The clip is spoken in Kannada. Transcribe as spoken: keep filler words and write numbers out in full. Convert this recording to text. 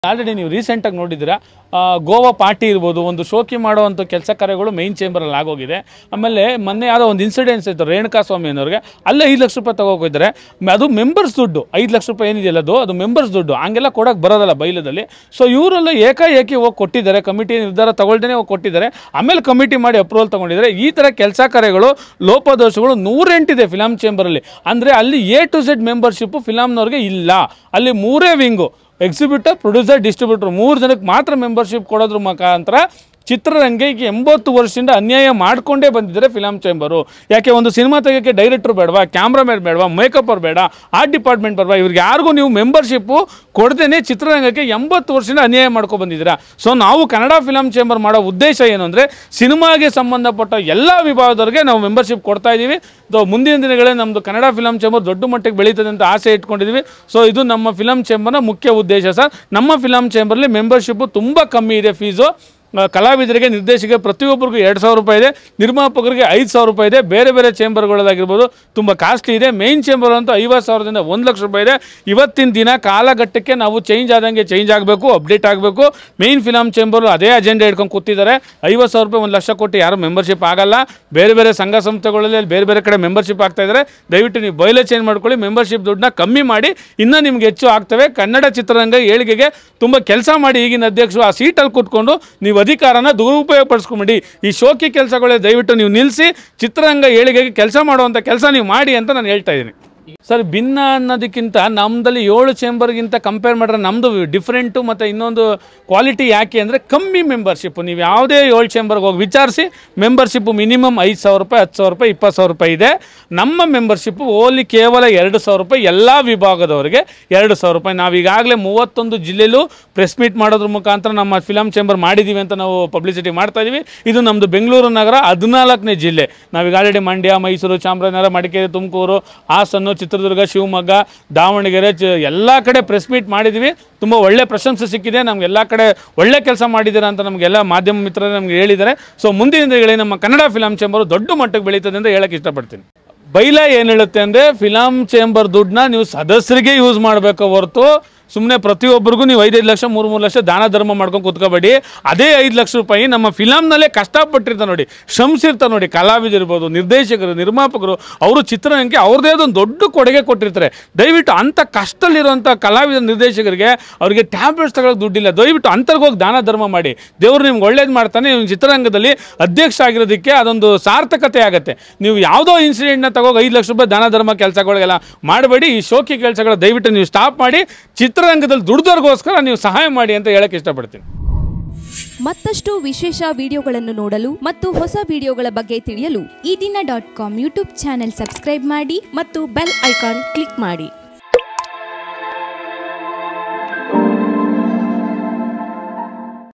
ಆಲ್ರೆಡಿ ನೀವು ರೀಸೆಂಟಾಗಿ ನೋಡಿದ್ದೀರಾ ಗೋವಾ ಪಾರ್ಟಿ ಇರ್ಬೋದು, ಒಂದು ಶೋಕಿ ಮಾಡುವಂಥ ಕೆಲಸ ಕಾರ್ಯಗಳು ಮೈನ್ ಚೇಂಬರಲ್ಲಿ ಆಗೋಗಿದೆ. ಆಮೇಲೆ ಮೊನ್ನೆ ಯಾವುದೋ ಒಂದು ಇನ್ಸಿಡೆನ್ಸ್ ಇತ್ತು ರೇಣುಕಾ ಸ್ವಾಮಿ ಅನ್ನೋರಿಗೆ, ಅಲ್ಲೇ ಐದು ಲಕ್ಷ ರೂಪಾಯಿ ತಗೋಗಿದ್ದಾರೆ. ಅದು ಮೆಂಬರ್ಸ್ ದುಡ್ಡು, ಐದು ಲಕ್ಷ ರೂಪಾಯಿ ಏನಿದೆಯಲ್ಲ ಅದು ಅದು ಮೆಂಬರ್ಸ್ ದುಡ್ಡು, ಹಂಗೆಲ್ಲ ಕೊಡೋಕೆ ಬರೋದಲ್ಲ ಬೈಲದಲ್ಲಿ. ಸೊ ಇವರೆಲ್ಲ ಏಕಾಏಕಿ ಹೋಗಿ ಕೊಟ್ಟಿದ್ದಾರೆ, ಕಮಿಟಿ ನಿರ್ಧಾರ ತಗೊಳ್ದೇ ಹೋಗಿ ಕೊಟ್ಟಿದ್ದಾರೆ, ಆಮೇಲೆ ಕಮಿಟಿ ಮಾಡಿ ಅಪ್ರೂವಲ್ ತಗೊಂಡಿದ್ದಾರೆ. ಈ ಥರ ಕೆಲಸ ಕಾರ್ಯಗಳು ಲೋಪದೋಷಗಳು ನೂರೆಂಟಿದೆ ಫಿಲಮ್ ಚೇಂಬರಲ್ಲಿ. ಅಂದರೆ ಅಲ್ಲಿ ಎ ಟು ಝೆಡ್ ಮೆಂಬರ್ಶಿಪ್ಪು ಫಿಲಮ್ನವ್ರಿಗೆ ಇಲ್ಲ. ಅಲ್ಲಿ ಮೂರೇ ವಿಂಗು, ಎಕ್ಸಿಬಿಟರ್, ಪ್ರೊಡ್ಯೂಸರ್, ಡಿಸ್ಟ್ರಿಬ್ಯೂಟರ್, ಮೂರು ಜನಕ್ಕೆ ಮಾತ್ರ ಮೆಂಬರ್ಶಿಪ್ ಕೊಡೋದ್ರ ಮುಖಾಂತರ ಚಿತ್ರರಂಗಕ್ಕೆ ಎಂಬತ್ತು ವರ್ಷದಿಂದ ಅನ್ಯಾಯ ಮಾಡಿಕೊಂಡೇ ಬಂದಿದ್ದಾರೆ ಫಿಲಮ್ ಚೇಂಬರು. ಯಾಕೆ ಒಂದು ಸಿನಿಮಾ ತೆಗೋಕ್ಕೆ ಡೈರೆಕ್ಟ್ರು ಬೇಡವಾ, ಕ್ಯಾಮ್ರಾಮನ್ ಬೇಡವಾ, ಮೇಕಪ್ ಅವ್ರು ಬೇಡ, ಆರ್ಟ್ ಡಿಪಾರ್ಟ್ಮೆಂಟ್ ಬೇಡವಾ, ಇವ್ರಿಗೆ ಯಾರಿಗೂ ನೀವು ಮೆಂಬರ್ಶಿಪ್ಪು ಕೊಡ್ದೇನೆ ಚಿತ್ರರಂಗಕ್ಕೆ ಎಂಬತ್ತು ವರ್ಷದಿಂದ ಅನ್ಯಾಯ ಮಾಡ್ಕೊಂಡು ಬಂದಿದ್ದೀರಾ. ಸೊ ನಾವು ಕನ್ನಡ ಫಿಲಮ್ ಚೇಂಬರ್ ಮಾಡೋ ಉದ್ದೇಶ ಏನು ಅಂದರೆ, ಸಿನಿಮಾಗೆ ಸಂಬಂಧಪಟ್ಟ ಎಲ್ಲ ವಿಭಾಗದವ್ರಿಗೆ ನಾವು ಮೆಂಬರ್ಶಿಪ್ ಕೊಡ್ತಾ ಇದ್ದೀವಿ. ಮುಂದಿನ ದಿನಗಳೇ ನಮ್ಮದು ಕನ್ನಡ ಫಿಲಮ್ ಚೇಂಬರ್ ದೊಡ್ಡ ಮಟ್ಟಿಗೆ ಬೆಳೀತದೆ ಅಂತ ಆಸೆ ಇಟ್ಕೊಂಡಿದ್ದೀವಿ. ಸೊ ಇದು ನಮ್ಮ ಫಿಲಮ್ ಚೇಂಬರ್ನ ಮುಖ್ಯ ಉದ್ದೇಶ ಸರ್. ನಮ್ಮ ಫಿಲಮ್ ಚೇಂಬರ್ಲಿ ಮೆಂಬರ್ಶಿಪ್ಪು ತುಂಬ ಕಮ್ಮಿ ಇದೆ ಫೀಸು. ಕಲಾವಿದರಿಗೆ, ನಿರ್ದೇಶಕರಿಗೆ ಪ್ರತಿಯೊಬ್ಬರಿಗೂ ಎರಡು ಸಾವಿರ ರೂಪಾಯಿ ಇದೆ, ನಿರ್ಮಾಪಕರಿಗೆ ಐದು ಸಾವಿರ ರೂಪಾಯಿ ಇದೆ. ಬೇರೆ ಬೇರೆ ಚೇಂಬರ್ಗಳಾಗಿರ್ಬೋದು ತುಂಬ ಕಾಸ್ಟ್ಲಿ ಇದೆ. ಮೇನ್ ಚೇಂಬರ್ ಅಂತೂ ಐವತ್ತು ಸಾವಿರದಿಂದ ಒಂದು ಲಕ್ಷ ರೂಪಾಯಿ ಇದೆ. ಇವತ್ತಿನ ದಿನ ಕಾಲಘಟ್ಟಕ್ಕೆ ನಾವು ಚೇಂಜ್ ಆದಂಗೆ ಚೇಂಜ್ ಆಗಬೇಕು, ಅಪ್ಡೇಟ್ ಆಗಬೇಕು. ಮೇನ್ ಫಿಲಮ್ ಚೇಂಬರು ಅದೇ ಅಜೆಂಡಾ ಇಟ್ಕೊಂಡು ಕೂತಿದ್ದಾರೆ. ಐವತ್ತು ಸಾವಿರ ರೂಪಾಯಿ ಒಂದು ಲಕ್ಷ ಕೊಟ್ಟು ಯಾರು ಮೆಂಬರ್ಶಿಪ್ ಆಗಲ್ಲ. ಬೇರೆ ಬೇರೆ ಸಂಘ ಸಂಸ್ಥೆಗಳಲ್ಲಿ ಬೇರೆ ಬೇರೆ ಕಡೆ ಮೆಂಬರ್ಶಿಪ್ ಆಗ್ತಾ ಇದ್ದಾರೆ. ದಯವಿಟ್ಟು ನೀವು ಬಯಲೇ ಚೇಂಜ್ ಮಾಡ್ಕೊಳ್ಳಿ, ಮೆಂಬರ್ಶಿಪ್ ದುಡ್ಡನ್ನ ಕಮ್ಮಿ ಮಾಡಿ, ಇನ್ನೂ ನಿಮ್ಗೆ ಹೆಚ್ಚು ಆಗ್ತವೆ. ಕನ್ನಡ ಚಿತ್ರರಂಗ ಏಳಿಗೆಗೆ ತುಂಬ ಕೆಲಸ ಮಾಡಿ ಈಗಿನ ಅಧ್ಯಕ್ಷರು ಆ ಸೀಟಲ್ಲಿ ಕೂತ್ಕೊಂಡು ನೀವು ಅಧಿಕಾರನ ದುರುಪಯೋಗ ಪಡಿಸ್ಕೊಂಬಿಡಿ. ಈ ಶೋಕಿ ಕೆಲಸಗಳೇ ದಯವಿಟ್ಟು ನೀವು ನಿಲ್ಲಿಸಿ, ಚಿತ್ರರಂಗ ಏಳಿಗೆಗೆ ಕೆಲಸ ಮಾಡುವಂಥ ಕೆಲಸ ನೀವು ಮಾಡಿ ಅಂತ ನಾನು ಹೇಳ್ತಾ ಇದ್ದೀನಿ ಸರ್. ಭಿನ್ನ ಅನ್ನೋದಕ್ಕಿಂತ ನಮ್ಮದಲ್ಲಿ ಏಳು ಚೇಂಬರ್ಗಿಂತ ಕಂಪೇರ್ ಮಾಡಿದ್ರೆ ನಮ್ಮದು ಡಿಫ್ರೆಂಟು. ಮತ್ತು ಇನ್ನೊಂದು ಕ್ವಾಲಿಟಿ ಯಾಕೆ ಅಂದರೆ ಕಮ್ಮಿ ಮೆಂಬರ್ಶಿಪ್ಪು. ನೀವು ಯಾವುದೇ ಏಳು ಚೇಂಬರ್ಗೆ ಹೋಗಿ ವಿಚಾರಿಸಿ, ಮೆಂಬರ್ಶಿಪ್ಪು ಮಿನಿಮಮ್ ಐದು ಸಾವಿರ ರೂಪಾಯಿ, ಹತ್ತು ಸಾವಿರ ರೂಪಾಯಿ, ಇಪ್ಪತ್ತು ಸಾವಿರ ರೂಪಾಯಿ ಇದೆ. ನಮ್ಮ ಮೆಂಬರ್ಶಿಪ್ಪು ಓನ್ಲಿ ಕೇವಲ ಎರಡು ಸಾವಿರ ರೂಪಾಯಿ, ಎಲ್ಲ ವಿಭಾಗದವರಿಗೆ ಎರಡು ಸಾವಿರ ರೂಪಾಯಿ. ನಾವು ಈಗಾಗಲೇ ಮೂವತ್ತೊಂದು ಜಿಲ್ಲೆಯಲ್ಲೂ ಪ್ರೆಸ್ ಮೀಟ್ ಮಾಡೋದ್ರ ಮುಖಾಂತರ ನಮ್ಮ ಫಿಲಮ್ ಚೇಂಬರ್ ಮಾಡಿದ್ದೀವಿ ಅಂತ ನಾವು ಪಬ್ಲಿಸಿಟಿ ಮಾಡ್ತಾ ಇದ್ದೀವಿ. ಇದು ನಮ್ಮದು ಬೆಂಗಳೂರು ನಗರ ಹದಿನಾಲ್ಕನೇ ಜಿಲ್ಲೆ. ನಾವೀಗ ಆಲ್ರೆಡಿ ಮಂಡ್ಯ, ಮೈಸೂರು, ಚಾಮರಾಜನಗರ, ಮಡಿಕೇರಿ, ತುಮಕೂರು, ಹಾಸನ, ಚಿತ್ರದುರ್ಗ, ಶಿವಮೊಗ್ಗ, ದಾವಣಗೆರೆ ಎಲ್ಲ ಕಡೆ ಪ್ರೆಸ್ ಮೀಟ್ ಮಾಡಿದ್ದೀವಿ. ತುಂಬ ಒಳ್ಳೆ ಪ್ರಶಂಸೆ ಸಿಕ್ಕಿದೆ. ನಮ್ಗೆ ಎಲ್ಲ ಕಡೆ ಒಳ್ಳೆ ಕೆಲಸ ಮಾಡಿದ್ದೀರಾ ಅಂತ ನಮಗೆಲ್ಲ ಮಾಧ್ಯಮ ಮಿತ್ರರು ನಮ್ಗೆ ಹೇಳಿದ್ದಾರೆ. ಸೊ ಮುಂದಿನ ದಿನಗಳಲ್ಲಿ ನಮ್ಮ ಕನ್ನಡ ಫಿಲಮ್ ಚೇಂಬರು ದೊಡ್ಡ ಮಟ್ಟಕ್ಕೆ ಬೆಳೀತದೆ ಅಂತ ಹೇಳಕ್ಕೆ ಇಷ್ಟಪಡ್ತೀನಿ. ಬೈಲ ಏನು ಹೇಳುತ್ತೆ ಅಂದರೆ, ಫಿಲಮ್ ಚೇಂಬರ್ ದುಡ್ಡನ್ನ ನೀವು ಸದಸ್ಯರಿಗೆ ಯೂಸ್ ಮಾಡಬೇಕು ಹೊರತು ಸುಮ್ಮನೆ ಪ್ರತಿಯೊಬ್ಬರಿಗೂ ನೀವು ಐದೈದು ಲಕ್ಷ ಮೂರು ಮೂರು ಲಕ್ಷ ದಾನ ಧರ್ಮ ಮಾಡ್ಕೊಂಡು ಕೂತ್ಕೋಬೇಡಿ. ಅದೇ ಐದು ಲಕ್ಷ ರೂಪಾಯಿ ನಮ್ಮ ಫಿಲಮ್ನಲ್ಲೇ ಕಷ್ಟಪಟ್ಟಿರ್ತಾರೆ ನೋಡಿ, ಶ್ರಮಿಸಿರ್ತಾರೆ ನೋಡಿ, ಕಲಾವಿದಿರ್ಬೋದು, ನಿರ್ದೇಶಕರು, ನಿರ್ಮಾಪಕರು, ಅವರು ಚಿತ್ರರಂಗಕ್ಕೆ ಅವ್ರದ್ದೇ ಒಂದು ದೊಡ್ಡ ಕೊಡುಗೆ ಕೊಟ್ಟಿರ್ತಾರೆ. ದಯವಿಟ್ಟು ಅಂಥ ಕಷ್ಟದಲ್ಲಿರುವಂಥ ಕಲಾವಿದ ನಿರ್ದೇಶಕರಿಗೆ ಅವರಿಗೆ ಟ್ಯಾಬ್ಲೆಟ್ಸ್ ತಗೊಳ್ಳೋಕೆ ದುಡ್ಡಿಲ್ಲ. ದಯವಿಟ್ಟು ಅಂಥವ್ರಿಗೆ ಹೋಗಿ ದಾನ ಧರ್ಮ ಮಾಡಿ. ದೇವರು ನಿಮ್ಗೆ ಒಳ್ಳೇದು ಮಾಡ್ತಾನೆ. ನೀವು ಚಿತ್ರರಂಗದಲ್ಲಿ ಅಧ್ಯಕ್ಷ ಆಗಿರೋದಕ್ಕೆ ಅದೊಂದು ಸಾರ್ಥಕತೆ ಆಗುತ್ತೆ. ನೀವು ಯಾವುದೋ ಇನ್ಸಿಡೆಂಟ್ನ ತಗೋಗಿ ಐದು ಲಕ್ಷ ರೂಪಾಯಿ ದಾನ ಧರ್ಮ ಕೆಲಸಗಳಿಗೆಲ್ಲ ಮಾಡಬೇಡಿ. ಈ ಶೋಕಿ ಕೆಲಸಗಳ ದಯವಿಟ್ಟು ನೀವು ಸ್ಟಾಪ್ ಮಾಡಿ, ಚಿತ್ರ ಚಿತ್ರರಂಗದಲ್ಲಿ ದುಡಿದವ್ರಿಗೋಸ್ಕರ ನೀವು ಸಹಾಯ ಮಾಡಿ ಅಂತ ಹೇಳಕ್ಕೆ ಇಷ್ಟಪಡ್ತೀನಿ. ಮತ್ತಷ್ಟು ವಿಶೇಷ ವಿಡಿಯೋಗಳನ್ನು ನೋಡಲು ಮತ್ತು ಹೊಸ ವಿಡಿಯೋಗಳ ಬಗ್ಗೆ ತಿಳಿಯಲು Eedina dot com YouTube channel subscribe ಮಾಡಿ ಮತ್ತು ಬೆಲ್ ಐಕಾನ್ ಕ್ಲಿಕ್ ಮಾಡಿ.